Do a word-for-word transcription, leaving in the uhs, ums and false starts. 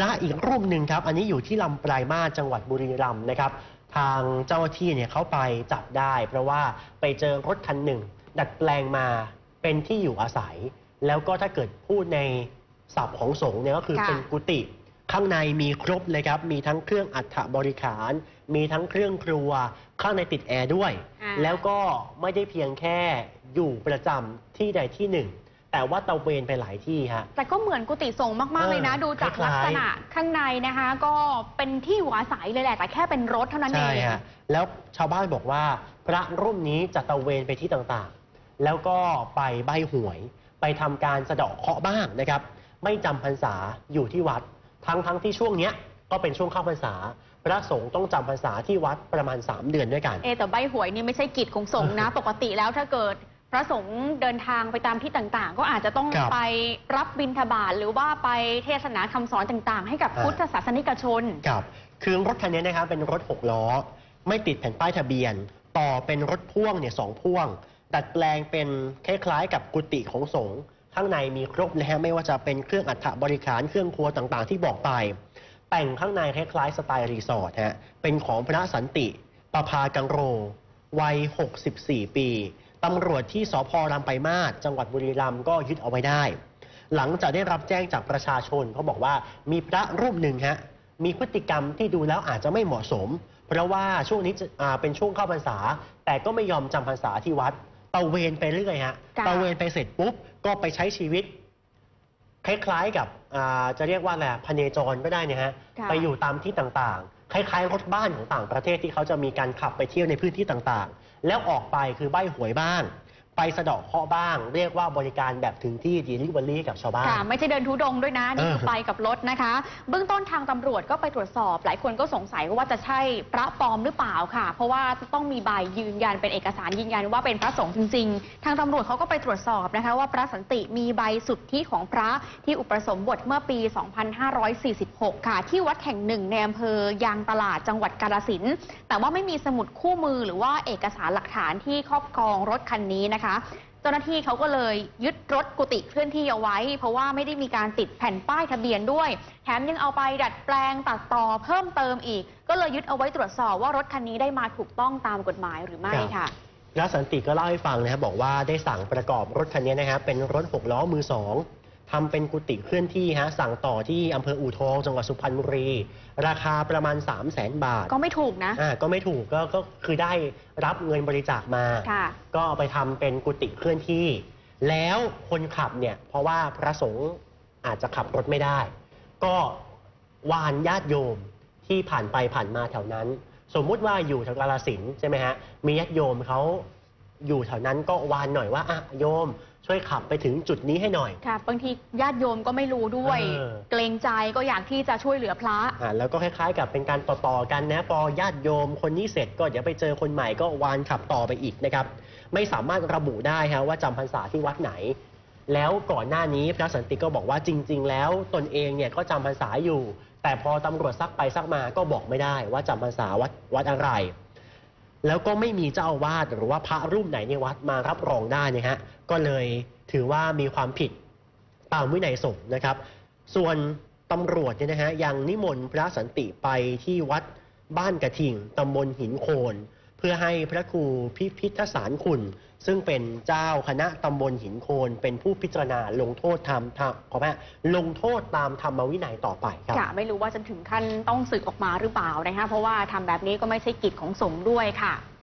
ระอีกรูปหนึ่งครับอันนี้อยู่ที่ลำปลายมาสจังหวัดบุรีรัมย์นะครับทางเจ้าหน้าที่เนี่ยเขาไปจับได้เพราะว่าไปเจอรถคันหนึ่งดัดแปลงมาเป็นที่อยู่อาศัยแล้วก็ถ้าเกิดพูดในศัพท์ของสงฆ์เนี่ยก็คือเป็นกุฏิข้างในมีครบเลยครับมีทั้งเครื่องอัฐบริขารมีทั้งเครื่องครัวข้างในติดแอร์ด้วยแล้วก็ไม่ได้เพียงแค่อยู่ประจำที่ใดที่หนึ่งแต่ว่าตะเวนไปหลายที่ฮะแต่ก็เหมือนกุฏิสงฆ์มากๆเลยนะดูจากลักษณะข้างในนะคะก็เป็นที่อยู่อาศัยเลยแหละแต่แค่เป็นรถเท่านั้นเองใช่ฮะแล้วชาวบ้านบอกว่าพระรูปนี้จะตะเวนไปที่ต่างๆแล้วก็ไปใบ้หวยไปทำการสะเดาะเคราะห์บ้างนะครับไม่จำพรรษาอยู่ที่วัดทั้งทั้งที่ช่วงนี้ก็เป็นช่วงเข้าพรรษาพระสงฆ์ต้องจำพรรษาที่วัดประมาณสามเดือนด้วยกันเอแต่ใบ้หวยนี่ไม่ใช่กิจของสงฆ์นะ ปกติแล้วถ้าเกิดพระสงฆ์เดินทางไปตามที่ต่างๆก็อาจจะต้องไปรับบิณฑบาตหรือว่าไปเทศนาคำสอนต่างๆให้กับพุทธศาสนิกชนครับคือรถคันนี้นะครับเป็นรถหกล้อไม่ติดแผ่นป้ายทะเบียนต่อเป็นรถพ่วงเนี่ยสองพ่วงดัดแปลงเป็นคล้ายๆกับกุฏิของสงฆ์ข้างในมีครบนะฮะไม่ว่าจะเป็นเครื่องอัฐบริขารเครื่องครัวต่างๆที่บอกไปแต่งข้างในคล้ายๆสไตล์รีสอร์ทฮะเป็นของพระสันติประภากังโรวัยหกสิบสี่ปีตำรวจที่สภ.ลำปลายมาสจังหวัดบุรีรัมย์ก็ยึดเอาไว้ได้หลังจากได้รับแจ้งจากประชาชนเขาบอกว่ามีพระรูปหนึ่งฮะมีพฤติกรรมที่ดูแล้วอาจจะไม่เหมาะสมเพราะว่าช่วงนี้เป็นช่วงเข้าพรรษาแต่ก็ไม่ยอมจำพรรษาที่วัดตะเวนไปเรื่อยฮะตะเวนไปเสร็จปุ๊บก็ไปใช้ชีวิตคล้ายๆกับจะเรียกว่าอะไรพเนจรก็ได้เนี่ยฮะไปอยู่ตามที่ต่างๆคล้ายๆรถบ้านของต่างประเทศที่เขาจะมีการขับไปเที่ยวในพื้นที่ต่างๆแล้วออกไปคือใบ้หวยบ้างไปสะเดาะเคราะห์บ้างเรียกว่าบริการแบบถึงที่ดีลิเวอรี่กับชาวบ้านไม่ใช่เดินทุดงด้วยนะนี่คือไปกับรถนะคะเบื้องต้นทางตำรวจก็ไปตรวจสอบหลายคนก็สงสัยว่าจะใช่พระปลอมหรือเปล่าค่ะเพราะว่าต้องมีใบยืนยันเป็นเอกสารยืนยันว่าเป็นพระสงฆ์จริงๆทางตำรวจเขาก็ไปตรวจสอบนะคะว่าพระสันติมีใบสุทธิของพระที่อุปสมบทเมื่อปีสองพันห้าร้อยสี่สิบหกค่ะที่วัดแห่งหนึ่งในอำเภอยางตลาดจังหวัดกาฬสินธุ์แต่ว่าไม่มีสมุดคู่มือหรือว่าเอกสารหลักฐานที่ครอบครองรถคันนี้นะคะเจ้าหน้าที่เขาก็เลยยึดรถกุฏิเคลื่อนที่เอาไว้เพราะว่าไม่ได้มีการติดแผ่นป้ายทะเบียนด้วยแถมยังเอาไปดัดแปลงตัดต่อเพิ่มเติมอีกก็เลยยึดเอาไว้ตรวจสอบว่ารถคันนี้ได้มาถูกต้องตามกฎหมายหรือไม่ค่ะพระสันติก็เล่าให้ฟังนะครับบอกว่าได้สั่งประกอบรถคันนี้นะครับเป็นรถหกล้อมือสองทำเป็นกุฏิเคลื่อนที่ฮะสั่งต่อที่อำเภออู่ทองจังหวัดสุพรรณบุรีราคาประมาณ สามแสน บาทก็ไม่ถูกนะอ่าก็ไม่ถูกก็ก็คือได้รับเงินบริจาคมาก็เอาไปทำเป็นกุฏิเคลื่อนที่แล้วคนขับเนี่ยเพราะว่าพระสงฆ์อาจจะขับรถไม่ได้ก็วานญาติโยมที่ผ่านไปผ่านมาแถวนั้นสมมุติว่าอยู่แถวกาฬสินธุ์ใช่ไหมฮะมีญาติโยมเขาอยู่แถวนั้นก็วานหน่อยว่าอ่ะโยมช่วยขับไปถึงจุดนี้ให้หน่อยค่ะบางทีญาติโยมก็ไม่รู้ด้วยเกรงใจก็อยากที่จะช่วยเหลือพระอ่าแล้วก็คล้ายๆกับเป็นการต่อๆกันนะพอญาติโยมคนนี้เสร็จก็เดี๋ยวไปเจอคนใหม่ก็วานขับต่อไปอีกนะครับไม่สามารถระบุได้ฮะว่าจำพรรษาที่วัดไหนแล้วก่อนหน้านี้พระสันติก็บอกว่าจริงๆแล้วตนเองเนี่ยก็จำพรรษาอยู่แต่พอตำรวจซักไปซักมาก็บอกไม่ได้ว่าจำพรรษาวัดวัดอะไรแล้วก็ไม่มีเจ้าอาวาสหรือว่าพระรูปไหนในวัดมารับรองได้นะฮะก็เลยถือว่ามีความผิดตามวินัยสงฆ์นะครับส่วนตำรวจเนี่ยนะฮะยังนิมนต์พระสันติไปที่วัดบ้านกระทิงตำบลหินโคนเพื่อให้พระครูพิพิธสารคุณซึ่งเป็นเจ้าคณะตำบลหินโคนเป็นผู้พิจารณาลงโทษทำทำขอแม่ลงโทษตามธรรมวินัยต่อไปครับไม่รู้ว่าจะถึงขั้นต้องสึกออกมาหรือเปล่านะคะเพราะว่าทำแบบนี้ก็ไม่ใช่กิจของสงฆ์ด้วยค่ะ